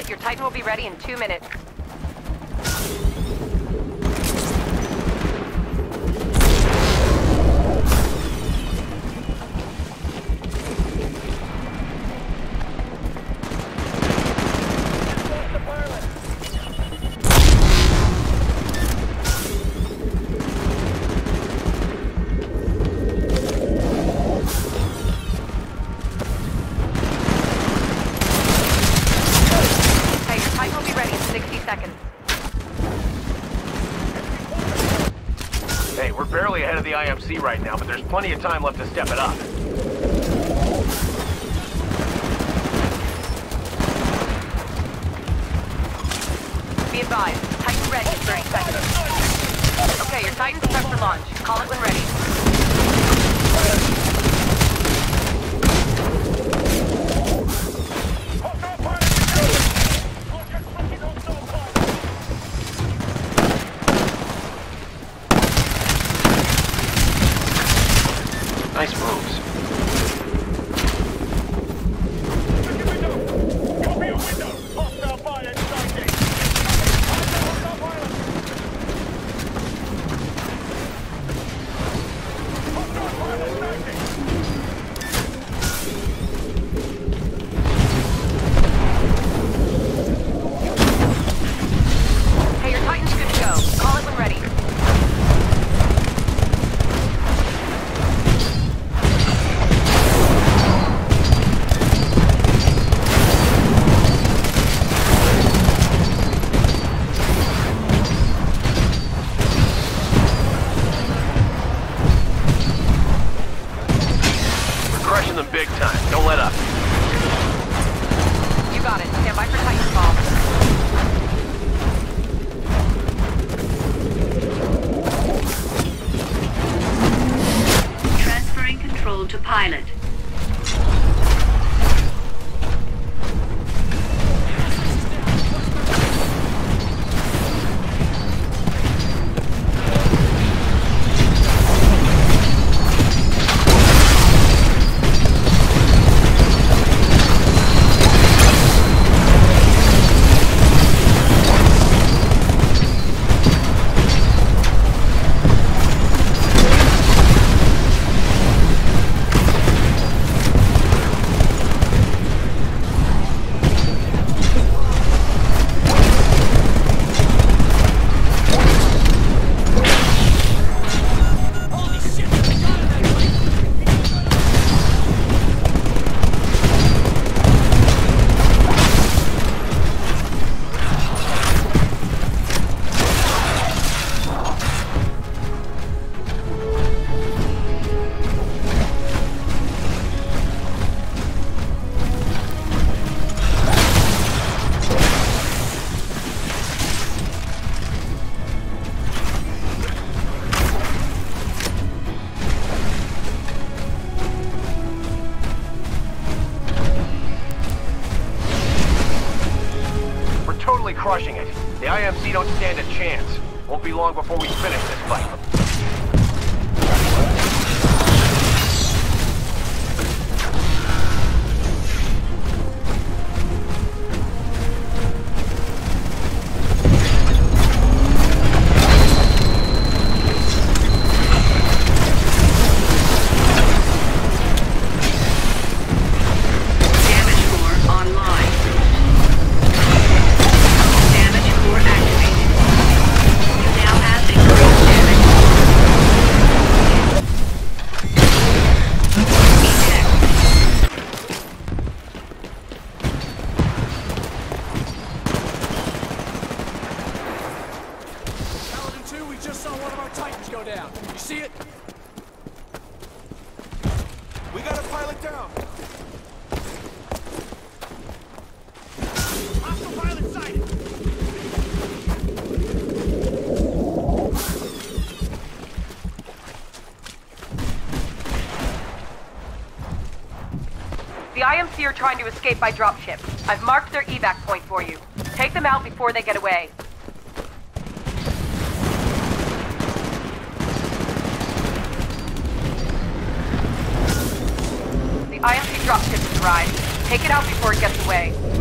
Pilot, your Titan will be ready in 2 minutes. Hey, we're barely ahead of the IMC right now, but there's plenty of time left to step it up. Be advised, Titan ready in 30 seconds. Okay, your Titan's prep for launch. Call it when ready. Nice moves. Hey, your Titan's good to go. Call it when ready. Crushing them big time. Don't let up. You got it. Stand by for Titan call. Transferring control to pilot. Totally crushing it. The IMC don't stand a chance. Won't be long before we finish this fight. We just saw one of our Titans go down. You see it? We got a pilot down. Hostile pilot sighted. The IMC are trying to escape by dropship. I've marked their evac point for you. Take them out before they get away. The IMC dropship has arrived. Take it out before it gets away.